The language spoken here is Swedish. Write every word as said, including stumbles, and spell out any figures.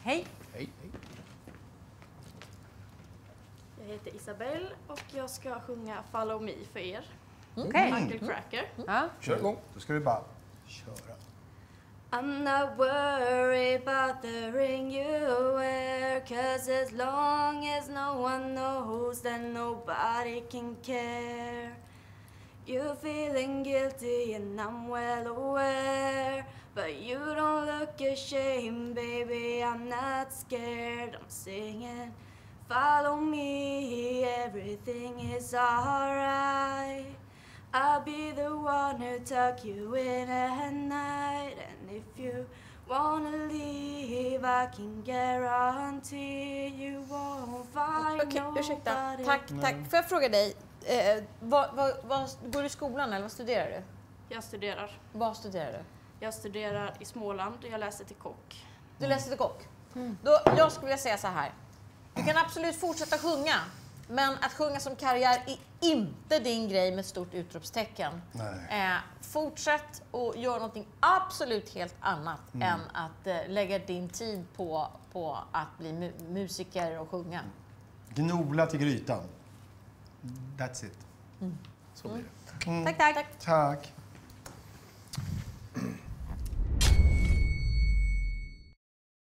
Hej. Hej, hej. Jag heter Isabelle och jag ska sjunga Follow Me för er. Okej. Okay. Uncle Cracker. Mm. Ja. Kör igång. Då ska vi bara köra. I'm not worried about the ring you wear, 'cause as long as no one knows, then nobody can care. You're feeling guilty and I'm well aware, but you don't look ashamed, baby, I'm not scared. I'm singing, follow me, everything is alright. I'll be the one who tuck you in at night, and if you wanna leave, I can guarantee you won't find Okej, nobody. ursäkta. Tack, tack. Får jag fråga dig, eh, vad, vad, vad, går du i skolan eller vad studerar du? Jag studerar. Vad studerar du? Jag studerar i Småland och jag läser till kock. Du läser till kock? Mm. Då, jag skulle vilja säga så här. Du kan absolut fortsätta sjunga, men att sjunga som karriär är inte din grej med stort utropstecken. Nej. Eh, fortsätt och gör någonting absolut helt annat Mm. än att eh, lägga din tid på, på att bli mu- musiker och sjunga. Gnola till grytan. That's it. Mm. Så blir det. Mm. Tack, tack. Tack.